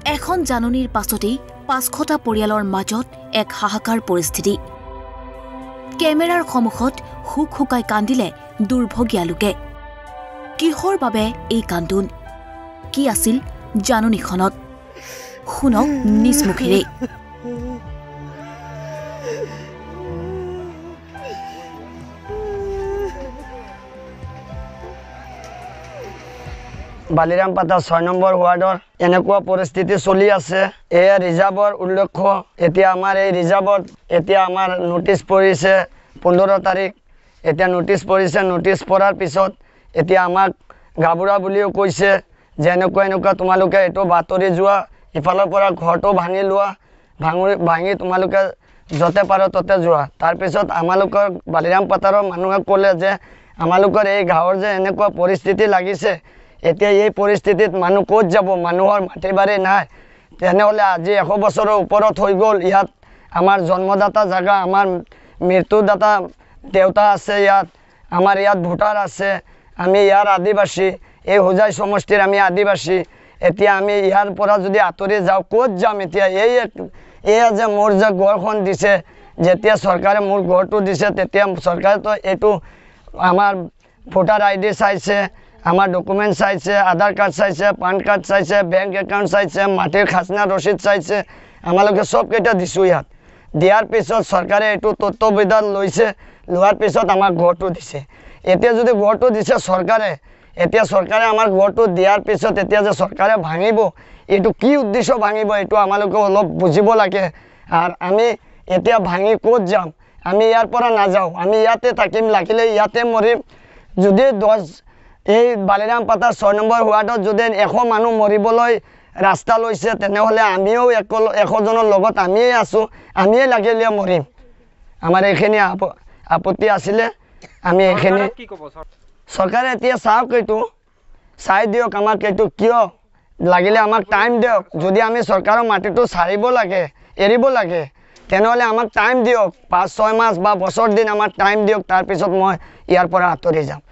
এখন জাননীৰ পাছতেই 500টা পৰিয়ালৰ মাজত এক হাহাকাৰ পৰিস্থিতি। কেমেৰাৰ সন্মুখত হুক হুকাই কান্দিলে দুৰ্ভগীয়া লোকে। কিহৰ বাবে এই কান্দোন? কি আছিল জাননীখনত? শুনক নিজ মুখেৰে। বালিৰামপাতা 6 নম্বৰ ওয়াৰ্ডৰ এনেকুৱা পৰিস্থিতি চলি আছে। এয়া ৰিজাৰ্ভৰ উল্লেখ্য। এতিয়া আমাৰ এই ৰিজাৰ্ভত এতিয়া আমাৰ নোটিছ পৰিছে 15 তাৰিখ। এতিয়া নোটিছ পৰিছে। নোটিছ পৰাৰ পিছত এতিয়া আমাক গাবুৰা বুলিও কৈছে যে এনেকুৱা তোমালোকে এইটো বাতৰি যোৱা, ইফালৰ পৰা ঘৰটো ভাঙি লোৱা, ভাঙি তোমালোকে য'তে পাৰো ত'তে যোৱা। তাৰপিছত আমালোকৰ বালিৰামপাতাৰ মানুহে ক'লে যে আমালোকৰ এই গাঁৱৰ যে এনেকুৱা পৰিস্থিতি লাগিছে, এতিয়া এই পৰিস্থিতিত মানুহ ক'ত যাব? মানুহৰ মাটি বাৰী নাই। তেনেহ'লে আজি 100 বছৰৰ ওপৰত হৈ গ'ল। ইয়াত আমাৰ জন্মদাতা জাগা, আমাৰ মৃত্যুদাতা দেউতা আছে ইয়াত, আমাৰ ইয়াত ভোটাৰ আছে। আমি ইয়াৰ আদিবাসী, এই হোজাই সমষ্টিৰ আমি আদিবাসী। এতিয়া আমি ইয়াৰ পৰা যদি আঁতৰি যাওঁ ক'ত যাম? এতিয়া এয়া যে মোৰ যে ঘৰখন দিছে, যেতিয়া চৰকাৰে মোৰ ঘৰটো দিছে তেতিয়া চৰকাৰেতো এইটো আমাৰ ভোটাৰ ID চাইছে, আমাৰ ডকুমেণ্ট চাইছে, আধাৰ কাৰ্ড চাইছে, পান কাৰ্ড চাইছে, বেংক একাউণ্ট চাইছে, মাটিৰ খাজনা ৰচিদ চাইছে। আমালোকে চবকেইটা দিছোঁ ইয়াত। দিয়াৰ পিছত চৰকাৰে এইটো তত্ত্বাৱধান লৈছে। লোৱাৰ পিছত আমাৰ ঘৰটো দিছে। এতিয়া যদি ঘৰটো দিছে চৰকাৰে, এতিয়া চৰকাৰে আমাৰ ঘৰটো দিয়াৰ পিছত এতিয়া যে চৰকাৰে ভাঙিব, এইটো কি উদ্দেশ্য ভাঙিব? এইটো আমালোকে অলপ বুজিব লাগে। আৰু আমি এতিয়া ভাঙি ক'ত যাম? আমি ইয়াৰ পৰা নাযাওঁ, আমি ইয়াতে থাকিম, লাগিলে ইয়াতে মৰিম। যদি এই বালিৰামপাতাৰ 6 নম্বৰ ওয়াৰ্ডত যদি 100 মানুহ মৰিবলৈ ৰাস্তা লৈছে, তেনেহ'লে আমিও 100 জনৰ লগত আমিয়ে আছোঁ, আমিয়ে লাগিলে মৰিম। আমাৰ এইখিনি আপত্তি আছিলে। আমি এইখিনি চৰকাৰে এতিয়া চাওক, এইটো চাই দিয়ক আমাক। এইটো কিয় লাগিলে আমাক টাইম দিয়ক। যদি আমি চৰকাৰৰ মাটিটো চাৰিব লাগে, এৰিব লাগে, তেনেহ'লে আমাক টাইম দিয়ক। 5-6 মাহ বা বছৰ দিন আমাক টাইম দিয়ক। তাৰপিছত মই ইয়াৰ পৰা আঁতৰি যাম।